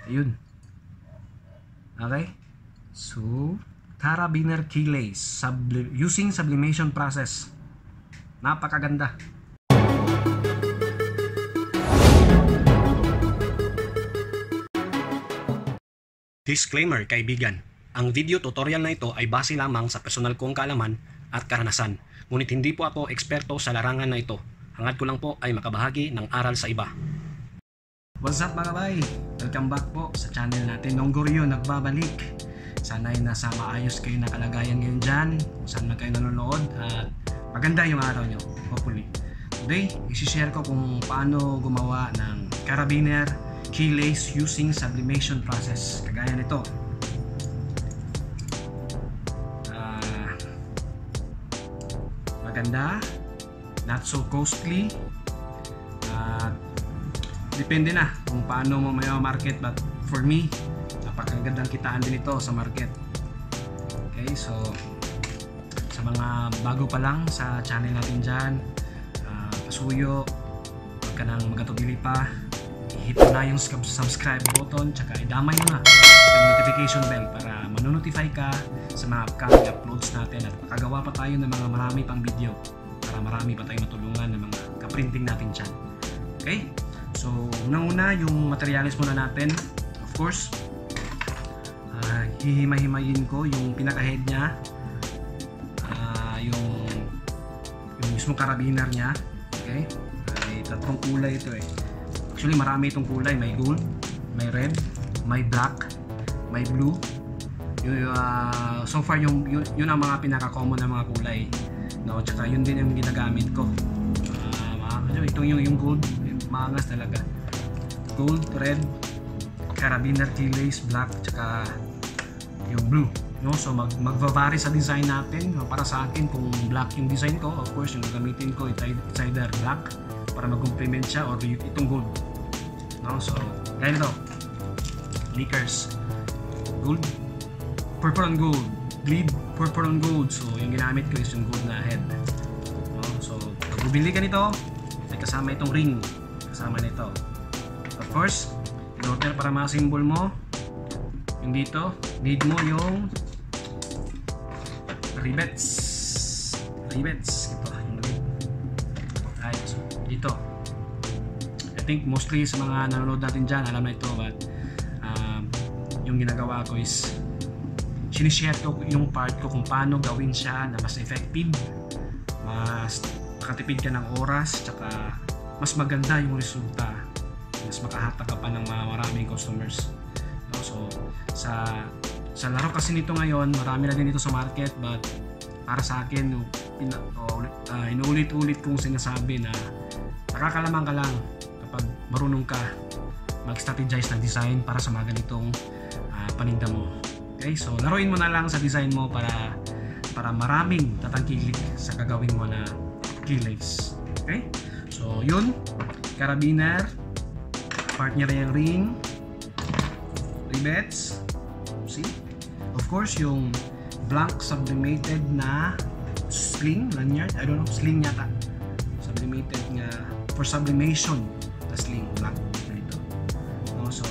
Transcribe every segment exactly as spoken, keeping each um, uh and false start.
Ayun. Okay? So, carabiner keyless subli using sublimation process. Napakaganda. Disclaimer, kaibigan. Ang video tutorial na ito ay base lamang sa personal kong kaalaman at karanasan. Ngunit hindi po ako eksperto sa larangan na ito. Hangad ko lang po ay makabahagi ng aral sa iba. What's up mga bay? Welcome back po sa channel natin. Nonggoryo nagbabalik. Sana'y nasa maayos kayo na kalagayan ngayon dyan. Saan na kayo nanonood at maganda yung araw nyo. Hopefully. Today, isi-share ko kung paano gumawa ng carabiner keyless using sublimation process. Kagaya nito. Uh, maganda. Not so costly. Uh, depende na kung paano mo may market, but for me, napakagandang kitaan din ito sa market. Okay, so sa mga bago pa lang sa channel natin dyan, uh, pasuyo, huwag ka nang magatubili pa, i-hit mo na yung subscribe button, tsaka idamay mo na yung notification bell para manonotify ka sa mga upcoming uploads natin at makagawa pa tayo ng mga marami pang video para marami pa tayong matulungan ng mga kaprinting natin dyan. Okay? So, unang-una yung materials muna natin. Of course, uh, hihimay-himayin ko yung pinaka-head niya, uh, yung yung mismo carabiner niya. Okay? Ay tatlong kulay ito eh. Actually, marami itong kulay. May gold, may red, may black, may blue. Yung, uh, so far, yung, yun, yun ang mga pinaka-common na mga kulay. No? Tsaka yun din yung ginagamit ko. Uh, itong yung, yung gold, maangas talaga. Gold, red, carabiner keyless, black, tsaka yung blue. No? So mag magva-vary sa design natin. No? Para sa akin, kung black yung design ko, of course, yung gagamitin ko, it's either black para mag-complement siya or itong gold. No? So, kaya nito, Lakers, gold, purple and gold, bleed, purple and gold. So, yung ginamit ko is yung gold na head. No? So, pag bumili ka nito, may kasama itong ring, kasama nito. Of course, in order para ma-symbol mo, yung dito, need mo yung rivets. Rivets. Ito, yung rib. Right, so, dito. I think mostly sa mga nanonood natin dyan, alam na ito, but um, yung ginagawa ko is sinishare ko yung part ko kung paano gawin siya na mas effective, mas makatipid ka ng oras, tsaka mas maganda yung resulta, mas makahatak ka pa ng mga maraming customers. No? So sa sa laro kasi nito ngayon, marami na din dito sa market, but para sa akin uh, inuulit-ulit kong sinasabi na nakakalamang ka lang kapag marunong ka mag-strategize ng design para sa mga ganitong uh, paninda mo. Okay, so laruin mo na lang sa design mo para para maraming tatangkilik sa gagawin mo na keyless. Okay, so yun, carabiner, part niya rin yung ring, rivets, see, of course yung blank sublimated na sling, lanyard, I don't know, sling yata, sublimated nga for sublimation na sling, black dito. No, so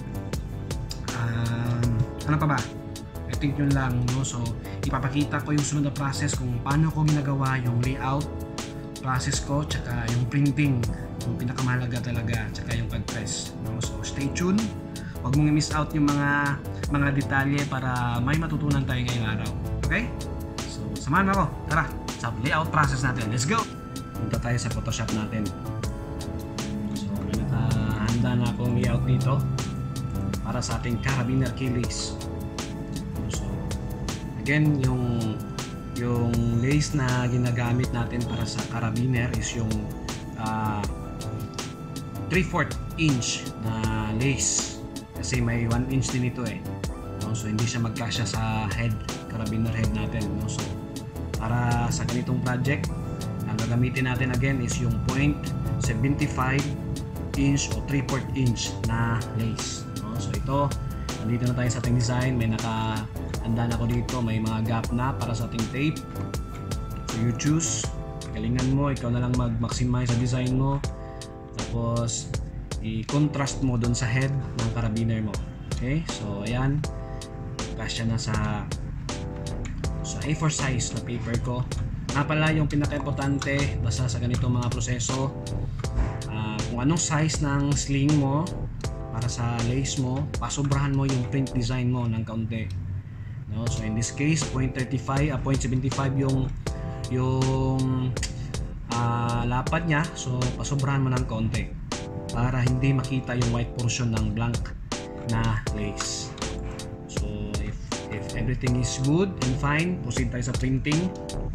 um, ano pa ba? I think yun lang, no? So ipapakita ko yung sunod na process kung paano ko ginagawa yung layout process ko, tsaka yung printing, yung pinakamahalaga talaga, tsaka yung pag-press. No? So stay tuned, huwag mong i-miss out yung mga mga detalye para may matutunan tayo ngayong araw. Okay? So samahan mo ako, tara sa layout process natin. Let's go! Punta tayo sa Photoshop natin. So nakahanda na akong layout dito para sa ating carabiner keyless. So again, yung yung lace na ginagamit natin para sa carabiner is yung uh, three fourths inch na lace, kasi may one inch din ito eh, no? So hindi siya magkasya sa head, carabiner head natin, no? So para sa ganitong project, ang gagamitin natin again is yung point seventy-five inch o three fourths inch na lace, no? So ito, nandito na tayo sa ating design. May naka handa na ako dito, may mga gap na para sa ating tape. So you choose, galingan mo, ikaw na lang mag-maximize sa design mo, tapos i-contrast mo doon sa head ng carabiner mo. Okay, so ayan, kasya na sa sa A four size na paper ko. Nga pala yung pinaka-importante basta sa ganito mga proseso, uh, kung anong size ng sling mo para sa lace mo, pasobrahan mo yung print design mo ng kaunti, no? So in this case point three five, uh, point seven five yung yung uh, lapad niya, so pasobrahan mo ng kaunti para hindi makita yung white portion ng blank na lace. So if, if everything is good and fine, proceed tayo sa printing.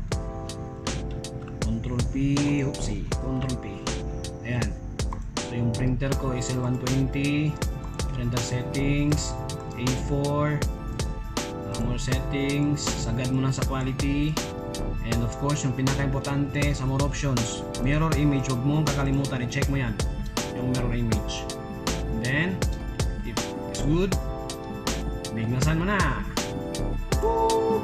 Control P, oopsie, Control P. Ayan. So yung printer ko is L one twenty, printer settings, A four, uh, more settings, sagad mo na sa quality, and of course yung pinaka-importante sa more options, mirror image. Huwag mo kakalimutan, i-check mo yan, yung mirror image. And then, if it's good, bignasan mo na. Woo!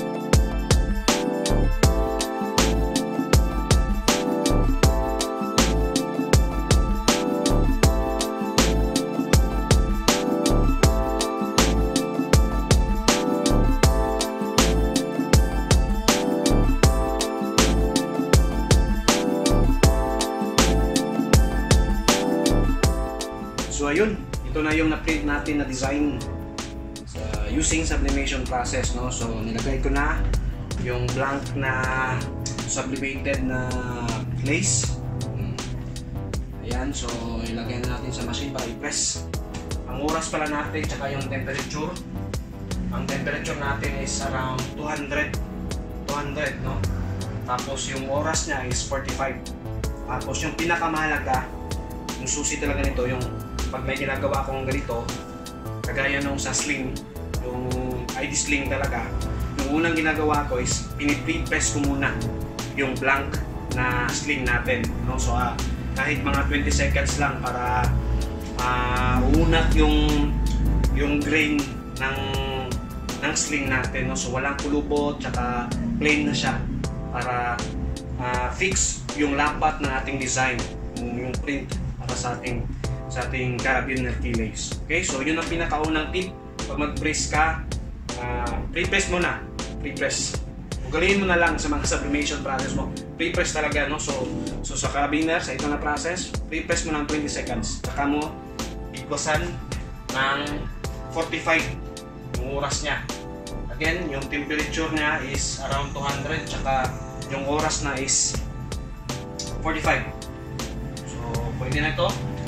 So ayun, ito na yung na-print natin na design sa using sublimation process, no? So nilagay ko na yung blank na sublimated na lace. Ayan, so ilagay na natin sa machine para i-press. Ang oras pala natin tsaka yung temperature. Ang temperature natin is around two hundred, no? Tapos yung oras niya is forty-five. Tapos yung pinakamahalaga, yung susi talaga nito, yung pag may ginagawa akong ganito, kagaya nung sa sling, yung I D sling talaga, yung unang ginagawa ko is pinipress ko muna yung blank na sling natin, no? So uh, kahit mga twenty seconds lang para uh, unat yung yung grain ng ng sling natin, no? So walang kulubot, tsaka plain na siya para uh, fix yung lapat ng ating design, yung print para sa ating sa ating carabiner key lace. Okay, so yun ang pinakaunang tip. Pag mag-press ka, uh, pre-press mo na. Pre-press. Ugaliin mo na lang sa mga sublimation process mo. Pre-press talaga, no? So, so sa carabiner, sa ito na process, pre-press mo ng twenty seconds. Saka mo ikwasan ng forty-five yung oras niya. Again, yung temperature niya is around two hundred, saka yung oras na is forty-five. So, pwede na ito.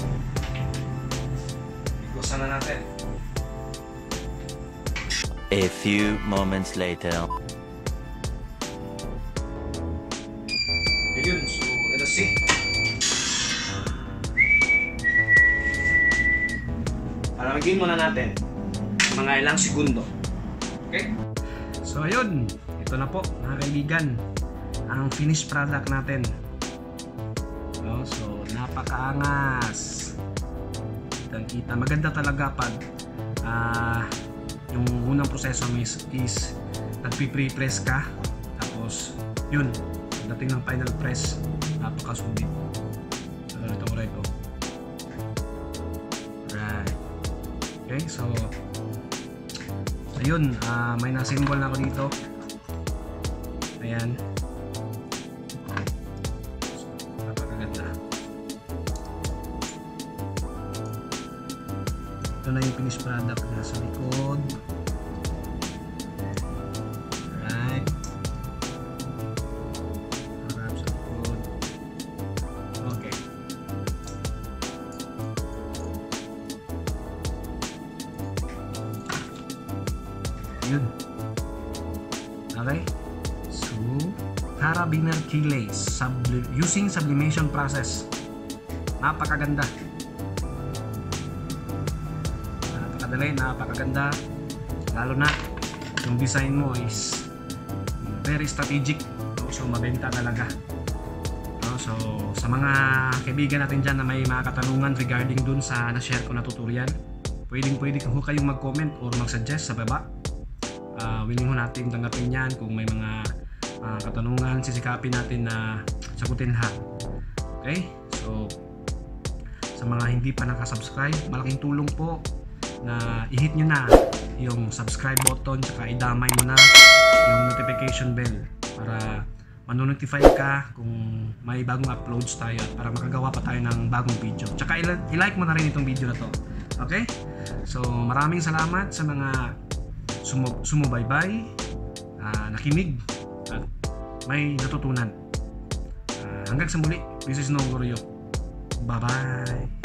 Ikwasan na natin. A few moments later. Ayun, so let us see. Palamigin muna natin mga ilang segundo. Okay? So ayun, ito na po mga kaibigan, ang finished product natin. No, so napakaangas. Kitang kita, maganda talaga pag uh, yung unang proseso is, is nagpi-pre-press ka, tapos yun, dating ng final press, napakasubit. So ito mo rin ito. Right. Okay, so ayun, uh, may na-symbol na ako dito. Ayan. So, napakaganda. Ito na yung finished product na sa likod. Alright. Harap sa likod. Okay. Yun. Okay. So, carabiner key lace subli using sublimation process. Napakaganda. Napakadali, napakaganda. Lalo na yung design mo is very strategic. So, mabenta talaga. No? So, sa mga kaibigan natin dyan na may mga katanungan regarding dun sa na-share ko na tutorial, pwedeng pwede ko kayong mag-comment or mag-suggest sa baba. Uh, willing ho natin tanggapin yan. Kung may mga uh, katanungan, sisikapin natin na sagutin lahat. Okay? So, sa mga hindi pa nakasubscribe, malaking tulong po na i-hit nyo na yung subscribe button, tsaka idamay mo na yung notification bell para manonotify ka kung may bagong uploads tayo at para makagawa pa tayo ng bagong video. Tsaka i-like mo na rin itong video na to. Okay? So maraming salamat sa mga sumu- sumubaybay, uh, nakinig at may natutunan. Uh, hanggang sa muli, this is Nonggoroyo. Bye-bye!